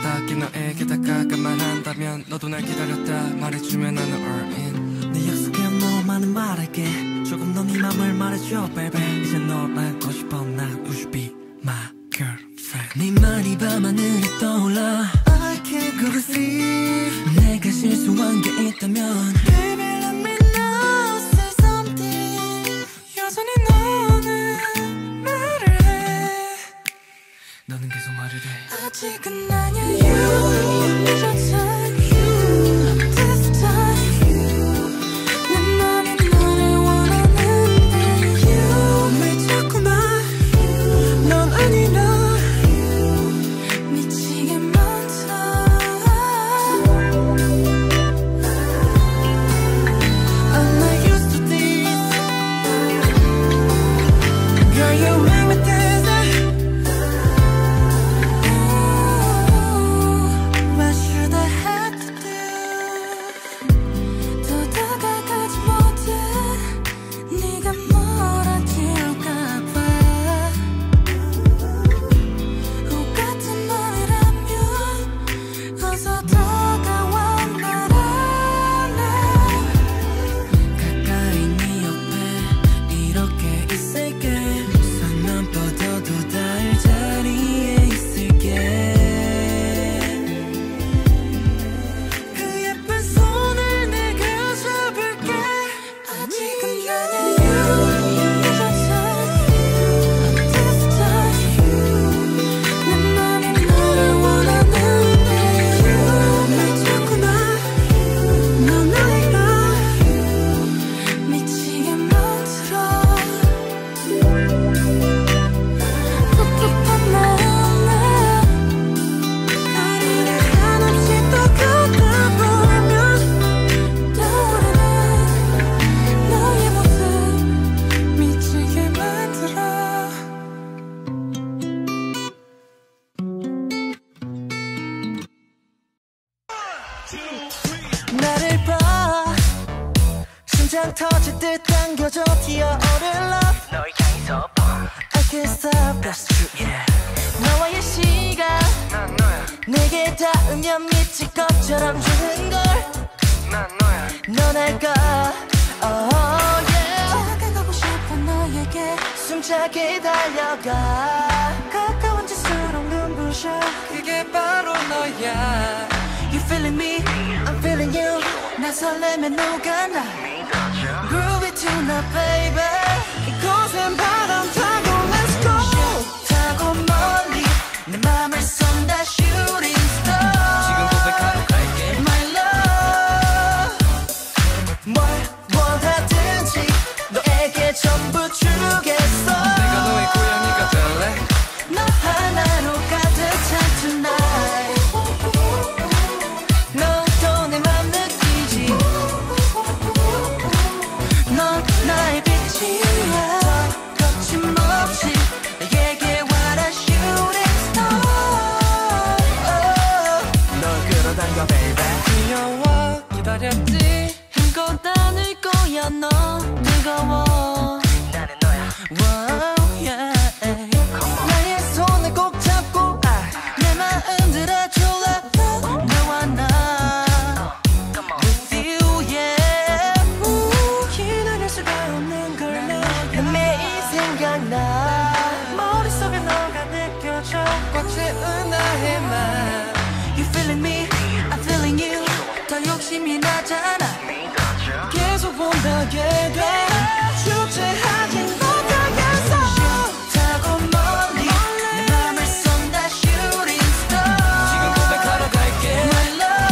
딱히 너에게 다가가만 한다면 너도 날 기다렸다 말해주면 나는 all in. 내 약속에 너무 많은 말할게. 조금 더 네 맘을 말해줘 baby. 이제 널 알고 싶어 나 You should be my girlfriend. 네 말이 밤하늘에 떠올라 I can't go to sleep. 내가 실수한 게 있다면 Baby let me know say something. 여전히 너는 말을 해. 너는 계속 말을 해. 아직은 아니야 you 늦었잖아. 나를 봐 심장 터질 듯 당겨져 튀어오를 love 널 향해서 I can't stop that's true yeah. 너와의 시간 난 너야. 내게 닿으면 미칠 것처럼 주는 걸 난 너야. 넌 알까 oh yeah. 다가가고 싶어 너에게 숨차게 달려가 가까운 짓수록 눈부셔 그게 바로 너야. You feeling me, I'm feeling you. 나 설레면 누가 나 Groovy tonight baby. 이곳엔 바람 타고 let's go. 타고 멀리 내 맘을 쏜다 shooting star. 지금 고백하러 갈게 my love. 뭘 원하든지 너에게 전부 주겠어. 내가 너의 고양이가 될래. 너 하나로 가득 찬 tonight. 나의 빛이야. 거침없이 나에게 와라 shooting star. 널 끌어당겨 baby. 귀여워 기다렸지. 힘껏 안을 거야 너 뜨거워. 나는 너야. Wow, yeah. 나의 손을 꼭 잡고 내 마음 들어줄래. 너와 나 with you yeah. 기다릴 수가 없는 걸 난 매일 생각나. 머릿속에 너가 느껴져 꽉 채운 나의 맘. You feeling me, I'm feeling you. 더 욕심이 나잖아. 계속 본다게 돼. 주체하진 못하겠어. 타고 멀리 내 맘을 쏜다 shooting star. 지금 고백하러 갈게 My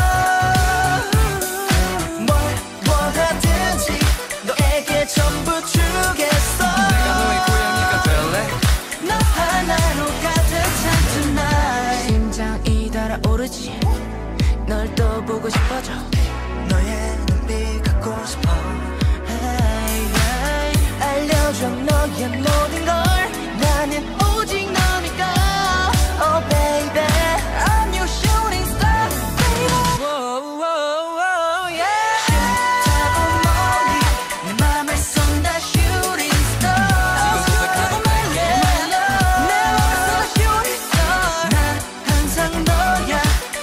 love. 뭘 원하든지 너에게 전부 주겠어. 내가 너의 고양이가 될래. 너 하나로 가득 찬 tonight. 심장이 달아오르지. 널 또 보고 싶어져. 너의 눈빛 갖고 싶어. Hey, hey. 알려줘 너의 모든 걸. 나는 오직 너니까. Oh baby I'm your shooting star baby. Whoa, whoa, whoa, yeah. 타고 멀리 내 맘을 쏜다 shooting star. 지금 고백하러 갈게 My love. 내 맘을 쏜다 shooting star. 난 항상 너야.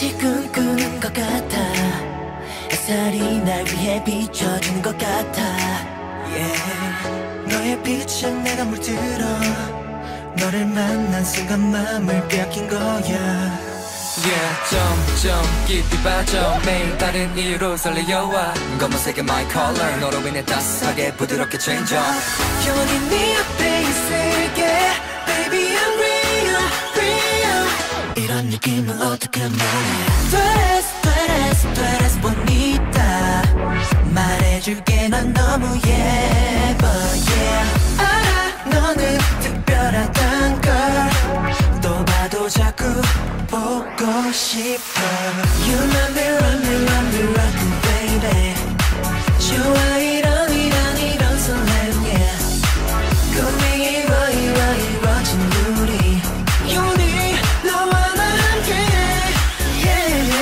다시 꿈꾸는 것 같아. 햇살이 날 위해 비춰주는 것 같아. yeah. 너의 빛은 내가 물들어. 너를 만난 순간 맘을 빼앗긴 거야. Yeah, 점점 깊이 빠져 매일 다른 이유로 설레어와 검은색의 my color 너로 인해 따스하게 부드럽게 change up. 영원히 네 앞에 있을게. Baby I'm real, real. 이런 느낌을 어떻게 말해. 되레스 bonita. 말해줄게 넌 너무 예뻐 yeah. 알아 너는 특별하단 걸. 또 봐도 자꾸 보고 싶어. You love me, love me, love me, rock me baby. 좋아 이런 설렘 yeah. 꿈이 이루어진 우리 너와 나 함께 yeah.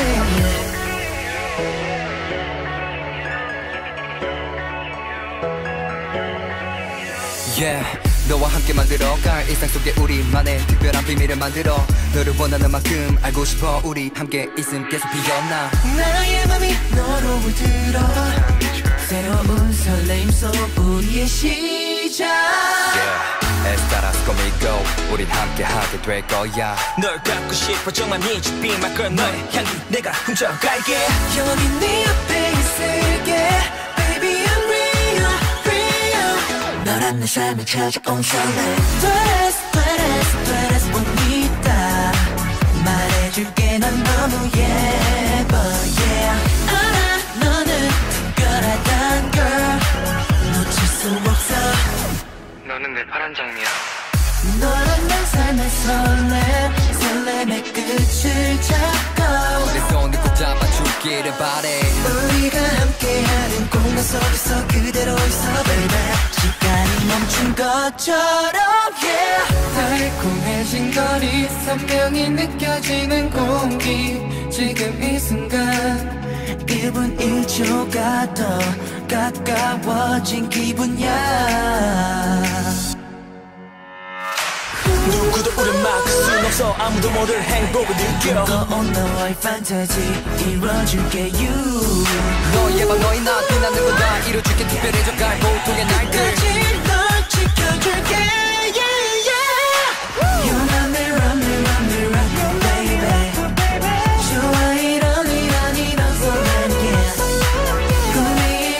Yeah, 너와 함께 만들어갈 일상 속에 우리만의 특별한 비밀을 만들어. 너를 원하는 만큼 알고 싶어. 우리 함께 있음 계속 피어나. 나의 맘이 너로 물들어. 새로운 설레임 속 우리의 시작. Yeah, 따라서 꾸미고 우린 함께 하게 될 거야. 널 갖고 싶어 정말 need you be my girl. 너의 향기 내가 훔쳐갈게. 영원히 네 앞에 있을게. Baby I'm real, real. 너란 내 삶에 찾아온 설렘. 되레스 bonita. 말해줄게 넌 너무 예뻐 yeah. 알아 너는 특별하단 걸. 놓칠 수 없어. 너는 내 파란 장미야. 너란 내 삶의 설렘의 끝을 잡고 내 손을 꼭 잡아주기를 바래. 우리가 함께하는 공간 속에서 그대로 있어 baby. 시간이 멈춘 것처럼 yeah. 달콤해진 거리 선명히 느껴지는 공기. 지금 이 순간 1분 1초가 더 가까워진 기분이야. 누구도 우릴 막을 순 없어. 아무도 모를 행복을 느껴. 뜨거운 너와의 판타지 이뤄줄게 you. 너의 밤 너의 낮 빛나는 건 다 이뤄줄게. 특별해져갈 보통의 날들. 끝까지 널 지켜줄게 yeah, yeah. You love me, love me, love me, love me baby. 좋아 이런 설렘 yeah. 꿈이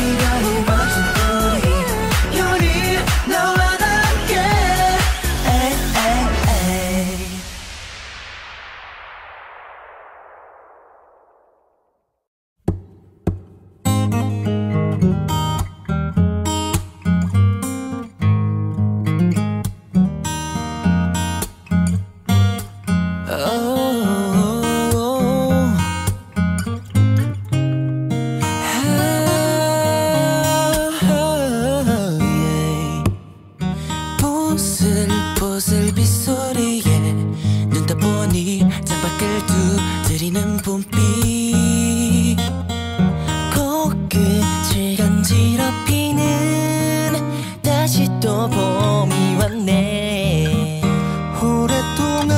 이루어진 우리 너와 나 함께 에이, 에이, 에이. 보슬보슬 빗소리에 눈 떠보니 창밖을 두드리는 봄비. 코끝을 간지럽히는 다시 또 봄이 왔네. 오랫동안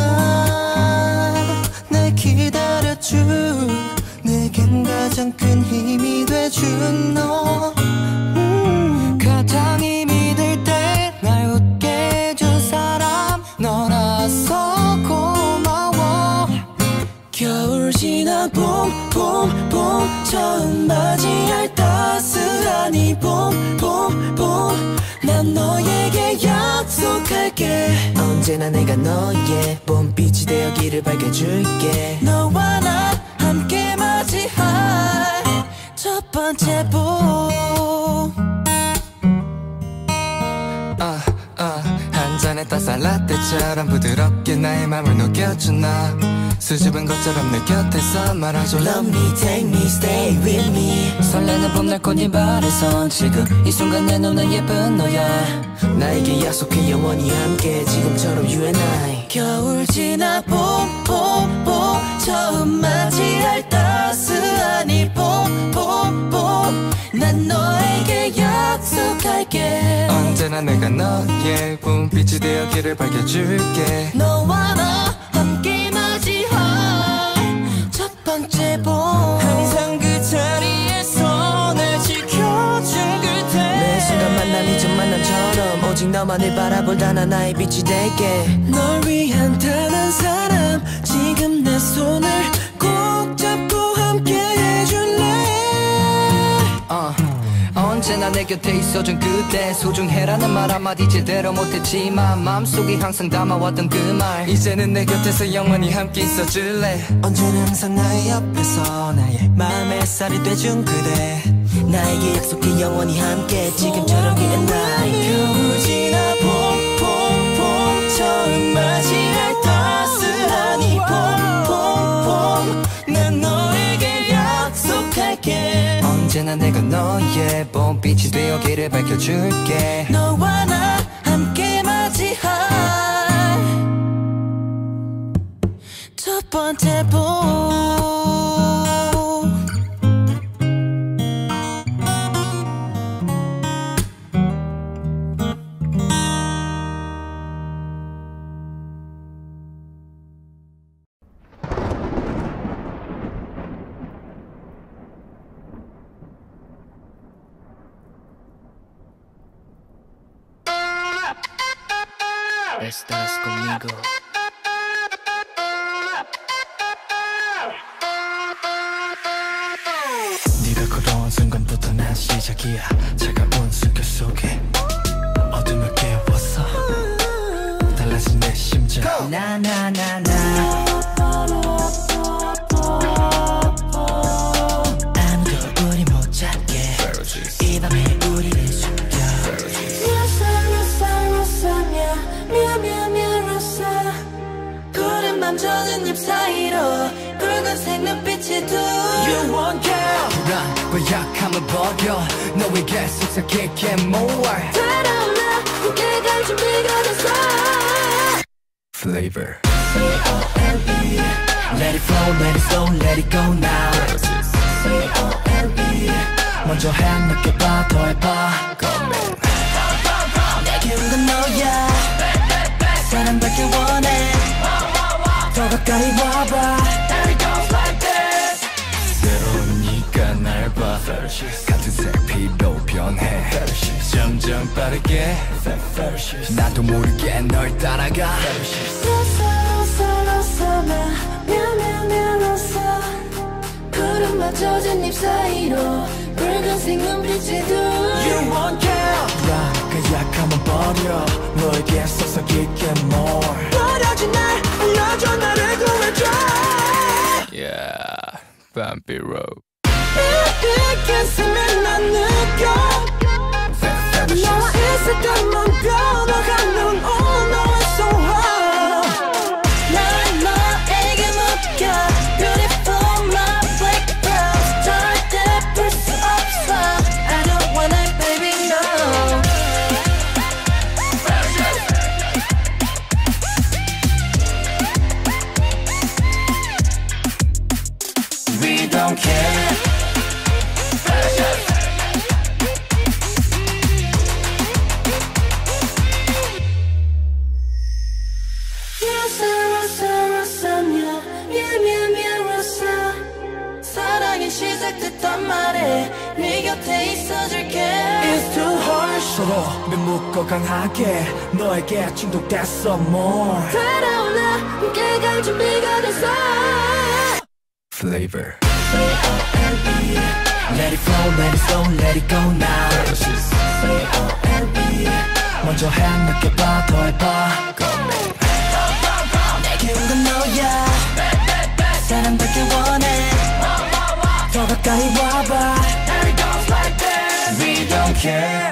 날 기다려준 내겐 가장 큰 힘이 돼준 너. 가장 힘이 들 때 날 웃게 해준 사람 너라서 고마워. 겨울 지나 봄 처음 맞이할 따스한 이 봄 난 너에게 약속할게. 언제나 내가 너의 봄빛이 되어기를 밝혀줄게. 너와 나 함께 맞이할 첫 번째 봄. 한 잔의 따스한 라떼처럼 부드럽게 나의 맘을 녹여준 나. 수줍은 것처럼 내 곁에서 말아줘. Love me, take me, stay with me. 설레는 봄날 꽃잎 아래선 지금 이 순간 내 눈은 예쁜 너야. 나에게 약속해 영원히 함께 지금처럼 you and I. 겨울 지나 봄 처음 맞이할 따스한 이 봄 난 너에게 약속할게. 언제나 내가 너의 봄빛이 되어기를 밝혀줄게. 너와 나 함께 맞이할 첫 너만을 바라볼 단 하나의 빛이 될게 널 위한 단 한 사람 지금 내 손을 꼭 잡고 함께 해줄래 언제나 내 곁에 있어준 그대 소중해라는 말 한마디 제대로 못했지만 마음속에 항상 담아왔던 그 말 이제는 내 곁에서 영원히 함께 있어줄래 언제나 항상 나의 옆에서 나의 마음의 쌀이 돼준 그대 나에게 약속해 영원히 함께 지금처럼 기엔 나이 겨울 지나 봄 처음 맞이할 따스한 이 봄 난 너에게 약속할게 언제나 내가 너의 봄빛이 되어기를 밝혀줄게 너와 나 함께 맞이할 첫 번째 봄 Estás conmigo 네가 걸어온 순간부터 난 시작이야 차가운 숨결 속에 어둠을 깨웠어 달라진 내 심장 나나나나 아무도 우리 못 잡게 이 밤에 우리를 숨겨 푸른 맘 젖은 잎 사이로 붉은색 눈빛이 두 You won't care 불안 고약함을 버려 너에게 속삭일게 more 따라온 나 함께 갈 준비가 됐어 Flavor C-O-L-E Let it flow, let it slow, let it go now C-O-L-E 먼저 해 느껴봐 더 해봐 내 기운 건 너야 사랑받길 원해 더 가까이 와봐 새로운 네가 날 봐 같은 색 피로 변해 점점 빠르게 나도 모르게 널 따라가 로사 나 로사 푸른 맘 젖은 잎 사이로 붉은색 눈빛이 두 You won't care 그 약함은 버려 너에게 속삭일게 more 버려진 날 알려줘 나를 구해줘 Yeah, Bumpy Road 이 가슴에 난 느껴 너와 있을까 뭔가 너가 눈 오는 너의 소화 난 너에게 묶여 Beautiful my black girls 절대 풀 수 없어 I don't wanna baby no We don't care 사랑이 시작됐단 말에 네 곁에 있어줄게 It's too harsh 서로 맹묻고 강하게 너에게 중독됐어 more 따라온 나 함께 갈 준비가 됐어 Flavor C-O-L-E Let it flow, let it slow, let it go now C-O-L-E 먼저 해 느껴봐 더 해봐 내 기운 건 너야 사랑받길 원해 더 가까이 와봐 We don't care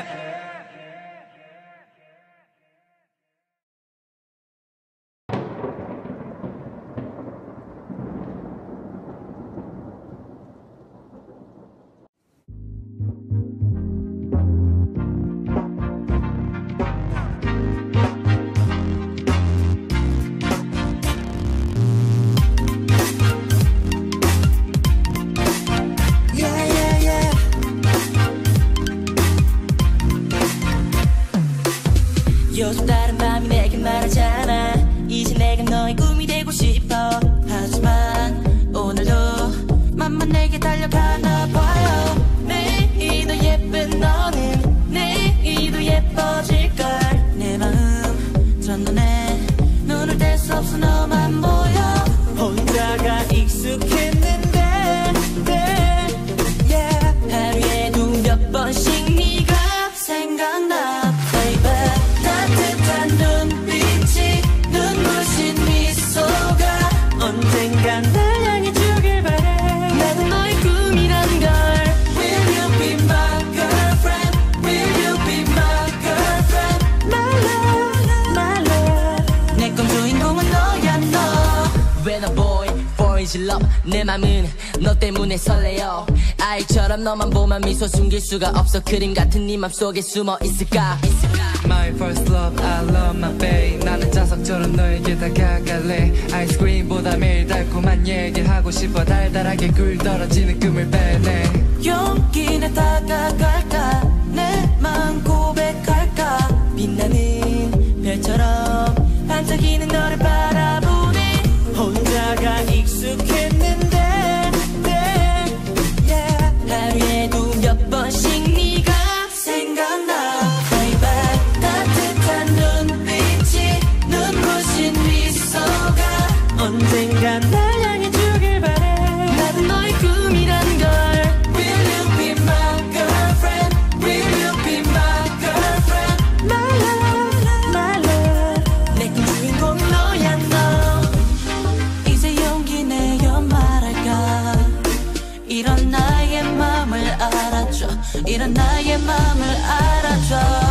맘은 너 때문에 설레요 아이처럼 너만 보면 미소 숨길 수가 없어 그림 같은 네 맘속에 숨어 있을까 My first love, I love my babe 나는 자석처럼 너에게 다가갈래 아이스크림보다 매일 달콤한 얘기를 하고 싶어 달달하게 굴 떨어지는 꿈을 빼내 용기 내 다가갈까 내 맘 고백할까 빛나는 별처럼 반짝이는 너를 바라보네 혼자가 익숙했는데 하루에도 몇 번씩 네가 생각나 바이바이 따뜻한 눈빛이 눈부신 미소가 언젠가 날 향해 주길 바래 나도 너의 꿈이란 걸 Will you be my girlfriend Will you be my girlfriend My love, my love 내 꿈 주인공 너야 너 이제 용기 내어 말할까 이런 나의 맘을 알아줘 이런 나의 맘을 알아줘